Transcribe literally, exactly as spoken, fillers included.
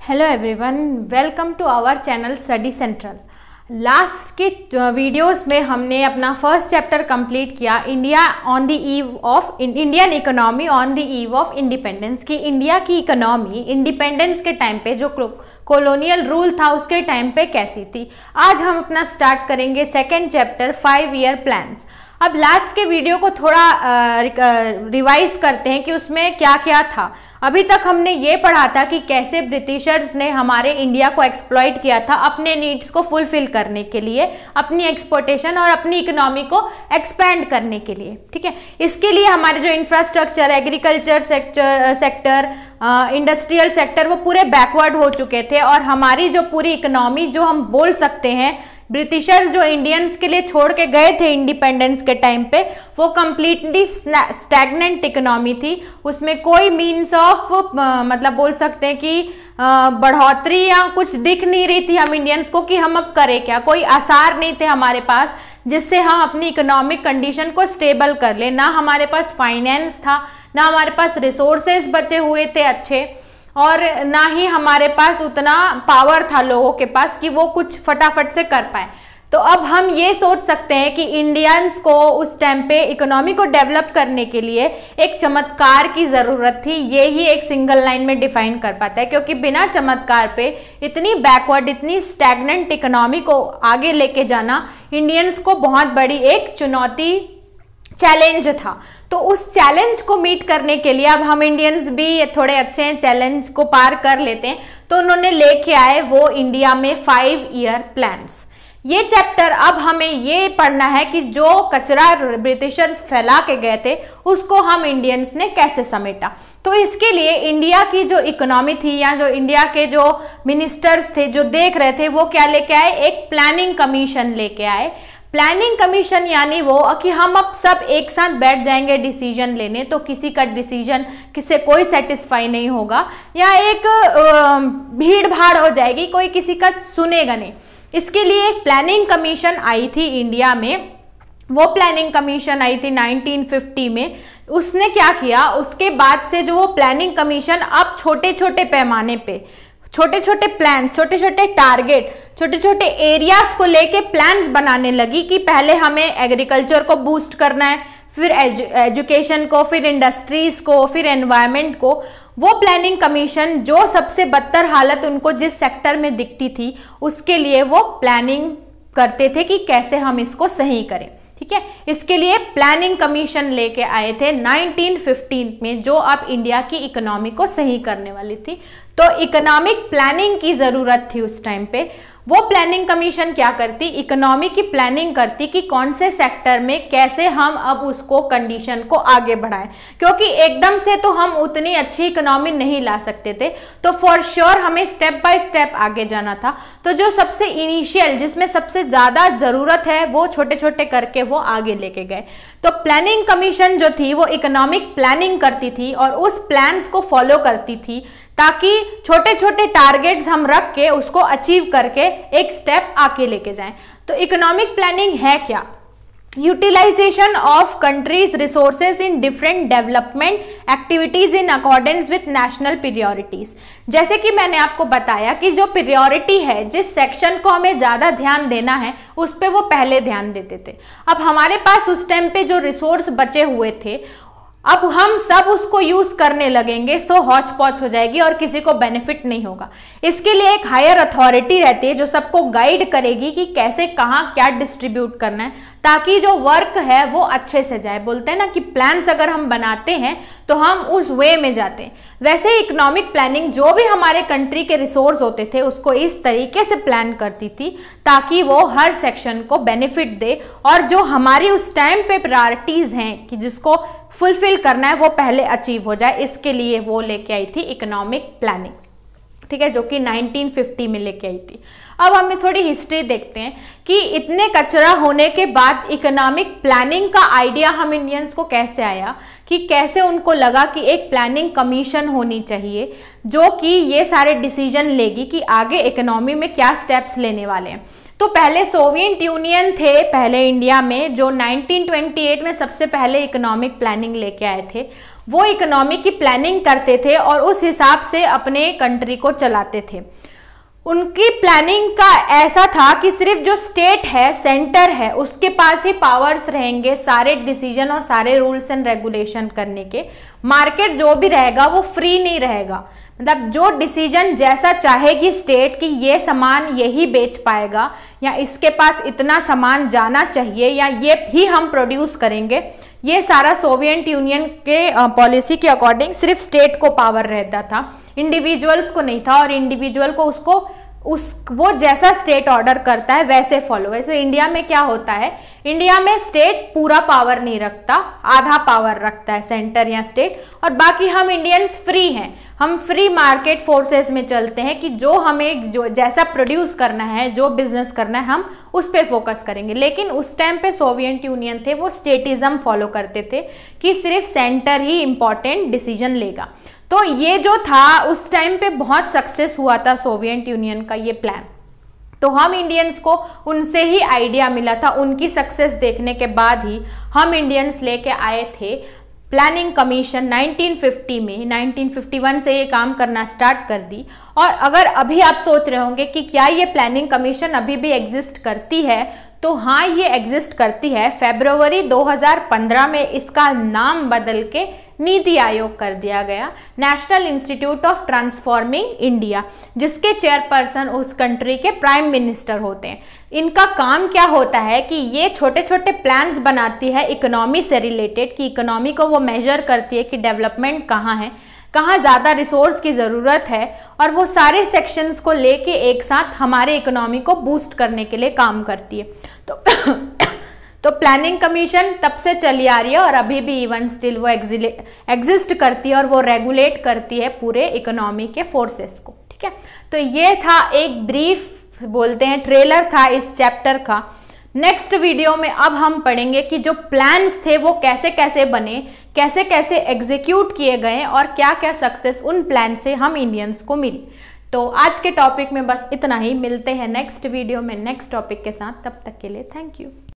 Hello everyone, welcome to our channel study central. Last के videos में हमने अपना फर्स्ट चैप्टर कंप्लीट किया, India on the eve of Indian economy on the eve of independence, की India की economy independence के time पे जो कॉलोनियल रूल था उसके टाइम पे कैसी थी। आज हम अपना स्टार्ट करेंगे second chapter five year plans. अब लास्ट के वीडियो को थोड़ा रिवाइज करते हैं कि उसमें क्या क्या था। अभी तक हमने ये पढ़ा था कि कैसे ब्रिटिशर्स ने हमारे इंडिया को एक्सप्लॉइट किया था अपने नीड्स को फुलफिल करने के लिए, अपनी एक्सपोर्टेशन और अपनी इकोनॉमी को एक्सपैंड करने के लिए। ठीक है, इसके लिए हमारे जो infrastructure, agriculture sector sector industrial sector वो पूरे बैकवर्ड हो चुके थे और हमारी जो पूरी इकोनॉमी जो हम बोल सकते हैं ब्रिटिशर्स जो इंडियंस के लिए छोड़ के गए थे इंडिपेंडेंस के टाइम पे, वो कंप्लीटली स्टैग्नेंट इकोनॉमी थी। उसमें कोई मीन्स ऑफ मतलब बोल सकते हैं कि बढ़ोतरी या कुछ दिख नहीं रही थी हम इंडियंस को कि हम अब करें क्या। कोई आसार नहीं थे हमारे पास जिससे हम अपनी इकोनॉमिक कंडीशन को स्टेबल कर ले। ना हमारे पास फाइनेंस था, ना हमारे पास रिसोर्सेज बचे हुए थे अच्छे, और ना ही हमारे पास उतना पावर था लोगों के पास कि वो कुछ फटाफट से कर पाए। तो अब हम ये सोच सकते हैं कि इंडियंस को उस टाइम पे इकोनॉमी को डेवलप करने के लिए एक चमत्कार की ज़रूरत थी। ये ही एक सिंगल लाइन में डिफाइन कर पाता है, क्योंकि बिना चमत्कार पे इतनी बैकवर्ड, इतनी स्टैग्नेंट इकोनॉमी को आगे लेके जाना इंडियंस को बहुत बड़ी एक चुनौती, चैलेंज था। तो उस चैलेंज को मीट करने के लिए अब हम इंडियंस भी थोड़े अच्छे हैं, चैलेंज को पार कर लेते हैं। तो उन्होंने लेके आए वो इंडिया में फाइव ईयर प्लान्स। ये चैप्टर अब हमें ये पढ़ना है कि जो कचरा ब्रिटिशर्स फैला के गए थे उसको हम इंडियंस ने कैसे समेटा। तो इसके लिए इंडिया की जो इकोनॉमी थी या जो इंडिया के जो मिनिस्टर्स थे जो देख रहे थे वो क्या लेके आए, एक प्लानिंग कमीशन लेके आए। प्लानिंग कमीशन यानी वो कि हम अब सब एक साथ बैठ जाएंगे डिसीजन लेने, तो किसी का डिसीजन किसी कोई सेटिस्फाई नहीं होगा या एक भीड़ भाड़ हो जाएगी, कोई किसी का सुनेगा नहीं। इसके लिए एक प्लानिंग कमीशन आई थी इंडिया में। वो प्लानिंग कमीशन आई थी नाइनटीन फिफ्टी में। उसने क्या किया, उसके बाद से जो वो प्लानिंग कमीशन अब छोटे छोटे पैमाने पे छोटे छोटे प्लान्स, छोटे छोटे टारगेट, छोटे छोटे एरियाज को लेके प्लान्स बनाने लगी कि पहले हमें एग्रीकल्चर को बूस्ट करना है, फिर एजु, एजुकेशन को, फिर इंडस्ट्रीज को, फिर एनवायरनमेंट को। वो प्लानिंग कमीशन जो सबसे बदतर हालत उनको जिस सेक्टर में दिखती थी उसके लिए वो प्लानिंग करते थे कि कैसे हम इसको सही करें। ठीक है, इसके लिए प्लानिंग कमीशन लेके आए थे नाइनटीन फिफ्टीन में, जो अब इंडिया की इकोनॉमी को सही करने वाली थी। तो इकोनॉमिक प्लानिंग की जरूरत थी उस टाइम पे। वो प्लानिंग कमीशन क्या करती, इकोनॉमी की प्लानिंग करती कि कौन से सेक्टर में कैसे हम अब उसको कंडीशन को आगे बढ़ाएं, क्योंकि एकदम से तो हम उतनी अच्छी इकोनॉमी नहीं ला सकते थे। तो फॉर श्योर हमें स्टेप बाय स्टेप आगे जाना था। तो जो सबसे इनिशियल, जिसमें सबसे ज्यादा जरूरत है, वो छोटे छोटे करके वो आगे लेके गए। तो प्लानिंग कमीशन जो थी वो इकोनॉमिक प्लानिंग करती थी और उस प्लान्स को फॉलो करती थी ताकि छोटे छोटे टारगेट्स हम रख के उसको अचीव करके एक स्टेप आके लेके जाएं। तो इकोनॉमिक प्लानिंग है क्या, utilization of country's resources in different development activities in accordance with national priorities. जैसे कि मैंने आपको बताया कि जो प्रियोरिटी है, जिस सेक्शन को हमें ज्यादा ध्यान देना है उस पर वो पहले ध्यान देते थे। अब हमारे पास उस टाइम पे जो रिसोर्स बचे हुए थे, अब हम सब उसको यूज करने लगेंगे तो हौच पौच हो जाएगी और किसी को बेनिफिट नहीं होगा। इसके लिए एक हायर अथॉरिटी रहती है जो सबको गाइड करेगी कि कैसे कहाँ क्या डिस्ट्रीब्यूट करना है, ताकि जो वर्क है वो अच्छे से जाए। बोलते हैं ना कि प्लान्स अगर हम बनाते हैं तो हम उस वे में जाते हैं। वैसे इकोनॉमिक प्लानिंग जो भी हमारे कंट्री के रिसोर्स होते थे उसको इस तरीके से प्लान करती थी ताकि वो हर सेक्शन को बेनिफिट दे, और जो हमारी उस टाइम पे प्रायोरिटीज हैं कि जिसको फुलफिल करना है वो पहले अचीव हो जाए। इसके लिए वो लेके आई थी इकोनॉमिक प्लानिंग। ठीक है, जो कि नाइनटीन फिफ्टी में लेके आई थी। अब हमें थोड़ी हिस्ट्री देखते हैं कि इतने कचरा होने के बाद इकोनॉमिक प्लानिंग का आइडिया हम इंडियंस को कैसे आया, कि कैसे उनको लगा कि एक प्लानिंग कमीशन होनी चाहिए जो कि ये सारे डिसीजन लेगी कि आगे इकोनॉमी में क्या स्टेप्स लेने वाले हैं। तो पहले सोवियत यूनियन थे पहले इंडिया में, जो नाइनटीन ट्वेंटी एट में सबसे पहले इकोनॉमिक प्लानिंग लेके आए थे। वो इकोनॉमी की प्लानिंग करते थे और उस हिसाब से अपने कंट्री को चलाते थे। उनकी प्लानिंग का ऐसा था कि सिर्फ जो स्टेट है, सेंटर है, उसके पास ही पावर्स रहेंगे सारे डिसीजन और सारे रूल्स एंड रेगुलेशन करने के। मार्केट जो भी रहेगा वो फ्री नहीं रहेगा, मतलब जो डिसीजन जैसा चाहेगी स्टेट कि ये सामान यही बेच पाएगा या इसके पास इतना सामान जाना चाहिए या ये ही हम प्रोड्यूस करेंगे, ये सारा सोवियत यूनियन के पॉलिसी के अकॉर्डिंग सिर्फ स्टेट को पावर रहता था, इंडिविजुअल्स को नहीं था। और इंडिविजुअल को उसको उस वो जैसा स्टेट ऑर्डर करता है वैसे फॉलो। वैसे इंडिया में क्या होता है, इंडिया में स्टेट पूरा पावर नहीं रखता, आधा पावर रखता है सेंटर या स्टेट, और बाकी हम इंडियंस फ्री हैं, हम फ्री मार्केट फोर्सेस में चलते हैं कि जो हमें जो जैसा प्रोड्यूस करना है, जो बिजनेस करना है, हम उस पर फोकस करेंगे। लेकिन उस टाइम पे सोवियत यूनियन थे, वो स्टेटिज्म फॉलो करते थे कि सिर्फ सेंटर ही इंपॉर्टेंट डिसीजन लेगा। तो ये जो था उस टाइम पे बहुत सक्सेस हुआ था सोवियत यूनियन का ये प्लान। तो हम इंडियंस को उनसे ही आइडिया मिला था, उनकी सक्सेस देखने के बाद ही हम इंडियंस लेके आए थे प्लानिंग कमीशन नाइनटीन फिफ्टी में। नाइनटीन फिफ्टी वन से ये काम करना स्टार्ट कर दी। और अगर अभी आप सोच रहे होंगे कि क्या ये प्लानिंग कमीशन अभी भी एग्जिस्ट करती है, तो हाँ ये एग्जिस्ट करती है। फरवरी दो हज़ार पंद्रह में इसका नाम बदल के नीति आयोग कर दिया गया, national institute of transforming India, जिसके चेयरपर्सन उस कंट्री के प्राइम मिनिस्टर होते हैं। इनका काम क्या होता है कि ये छोटे छोटे प्लान्स बनाती है इकोनॉमी से रिलेटेड, कि इकोनॉमी को वो मेजर करती है कि डेवलपमेंट कहाँ है, कहाँ ज़्यादा रिसोर्स की ज़रूरत है, और वो सारे सेक्शंस को लेके एक साथ हमारे इकोनॉमी को बूस्ट करने के लिए काम करती है। तो तो प्लानिंग कमीशन तब से चली आ रही है और अभी भी इवन स्टिल वो एग्जिस्ट करती है और वो रेगुलेट करती है पूरे इकोनॉमी के फोर्सेस को। ठीक है, तो ये था एक ब्रीफ बोलते हैं ट्रेलर था इस चैप्टर का। नेक्स्ट वीडियो में अब हम पढ़ेंगे कि जो प्लान्स थे वो कैसे कैसे बने, कैसे कैसे एग्जीक्यूट किए गए और क्या क्या सक्सेस उन प्लान से हम इंडियंस को मिली। तो आज के टॉपिक में बस इतना ही, मिलते हैं नेक्स्ट वीडियो में नेक्स्ट टॉपिक के साथ। तब तक के लिए थैंक यू।